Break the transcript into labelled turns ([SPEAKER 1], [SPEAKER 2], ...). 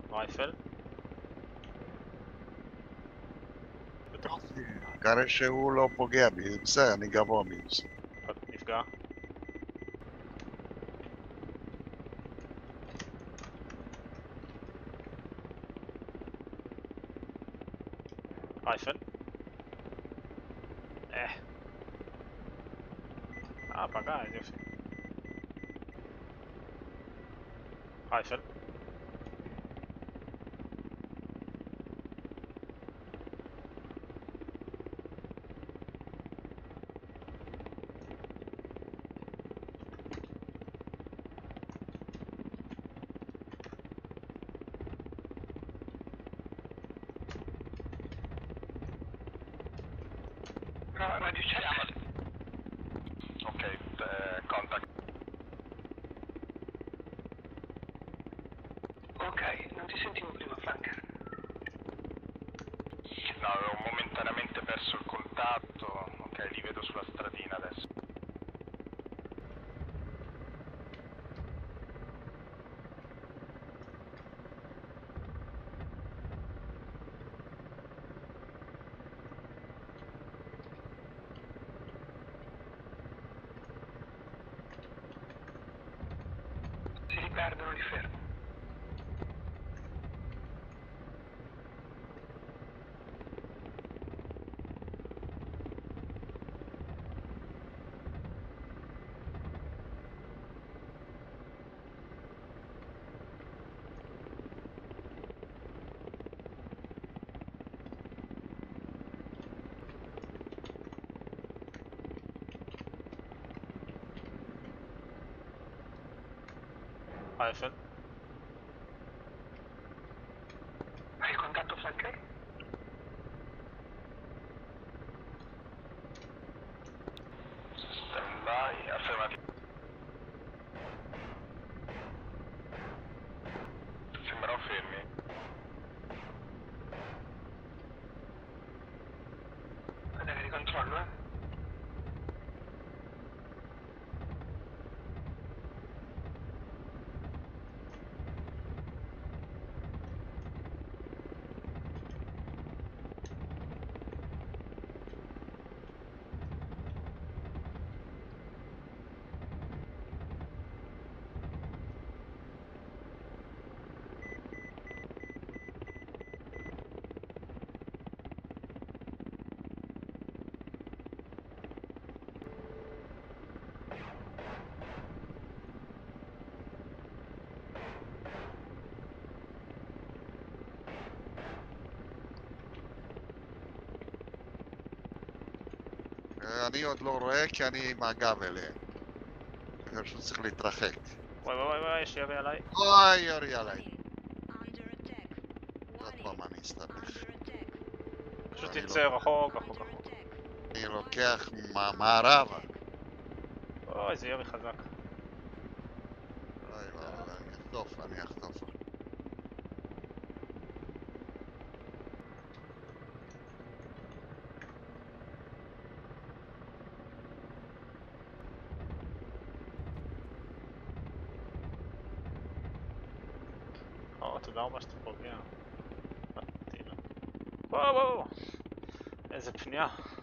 [SPEAKER 1] רייפל.
[SPEAKER 2] כנראה שהוא לא פוגע בי, בסדר, אני גבוה מינוס.
[SPEAKER 1] נפגע. רייפל. פגע, איזה יופי. רייפל.
[SPEAKER 3] Raggiungiamoli. Ok, contact. Ok, non ti sentivo prima, Flanker.
[SPEAKER 4] No, avevo momentaneamente perso il contatto. Ok, li vedo sulla stradina adesso.
[SPEAKER 3] Si riperdono, li fermo.
[SPEAKER 1] רייפל.
[SPEAKER 3] Hai contatto, Flanker?
[SPEAKER 4] Stand by, affermativo. Sembrano fermi.
[SPEAKER 3] Vedere di controllo, eh?
[SPEAKER 2] אני עוד לא רואה כי אני עם הגב אליהם. אני פשוט צריך להתרחק.
[SPEAKER 1] וואי, יש ירי עליי.
[SPEAKER 2] אוי, יורי עליי. עוד פעם אני אסתבך.
[SPEAKER 1] פשוט
[SPEAKER 2] אני
[SPEAKER 1] תצא רחוק.
[SPEAKER 2] אני לוקח מערבה.
[SPEAKER 1] אוי, זה ירי חזק.
[SPEAKER 2] אוי, אני אחטוף.
[SPEAKER 1] תודה רבה שאתה פוגע. וואו, איזה פנייה.